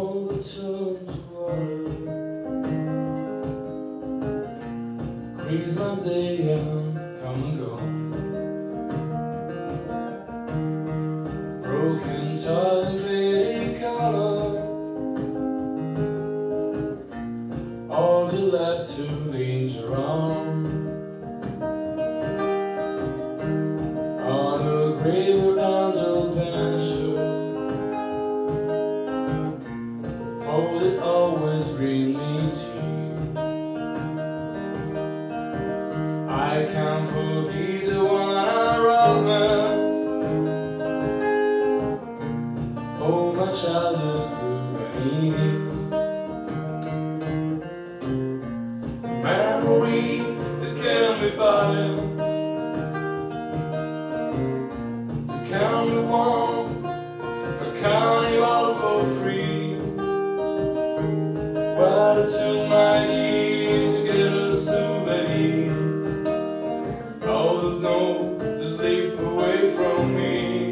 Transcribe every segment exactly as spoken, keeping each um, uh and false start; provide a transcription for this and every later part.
overturned water. Christmas Day and come and go. Broken tile and faded color, all you left to linger on. On the grave around the pasture, oh, it always bring me tea. I can't forget the one I wrote, man. Oh, my childhood souvenir. Memory that can be bought, that can be won, a carnival for free. Well, it took my years to get a souvenir. All that know to slip away from me.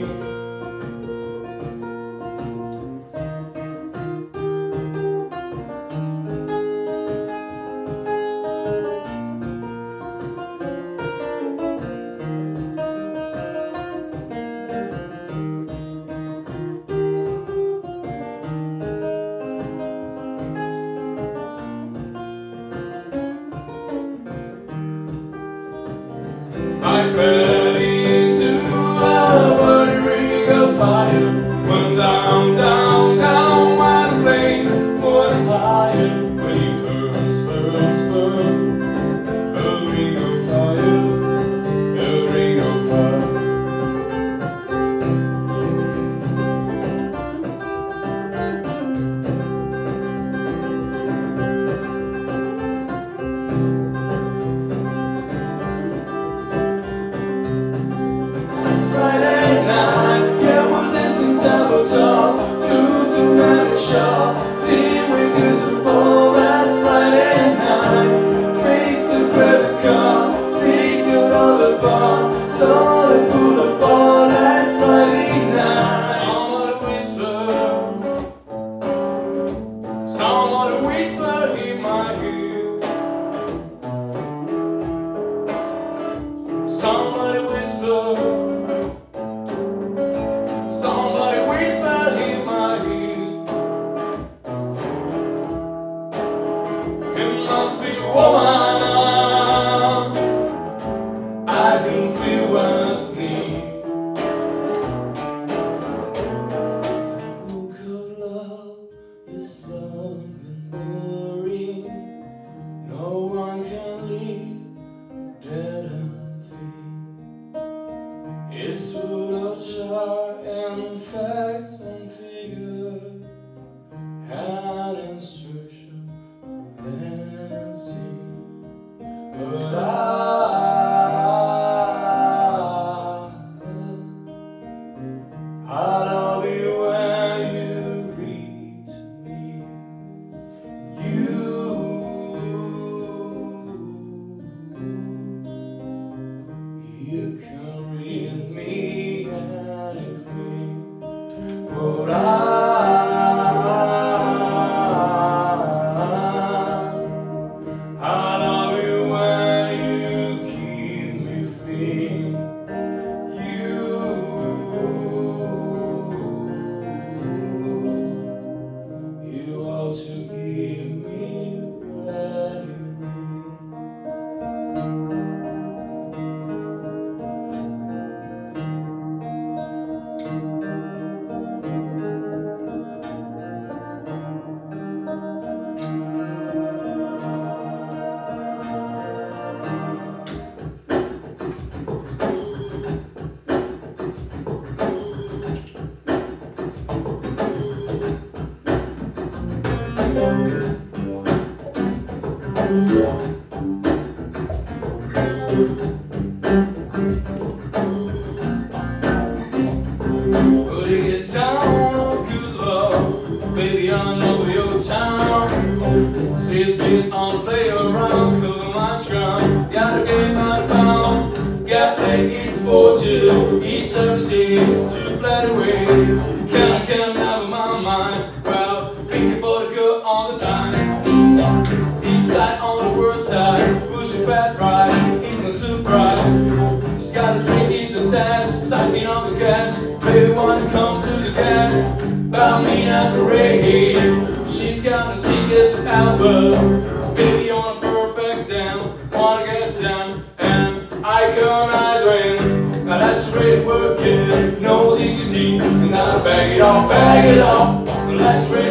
I fell into a burning ring of fire, went down, down, down, while the flames were higher. When it burns, burns, burns, a ring of fire, a ring of fire. Somebody whisper in my ear. Somebody whisper. Somebody whisper in my ear. It must be a woman. I can feel what's near. It's long and boring. No one can leave dead and free. It's full of char and facts and figures, and instruction plenty. But I, I love you when you read to me. You, you can read me anything, but I, I love you when you keep me free. You, you ought to give me what you Well, you get down on good love, baby, I know your town. Street beat on play around, cover my drum. Gotta get my pound, got to eat for two, each every day to play away. Can I can't have my mind, well, counting tickets to Alpha. Baby on a perfect down, wanna get down, and I come I win. Now that's great work, kid. No diggity, and I bag it off, bag it off. Let's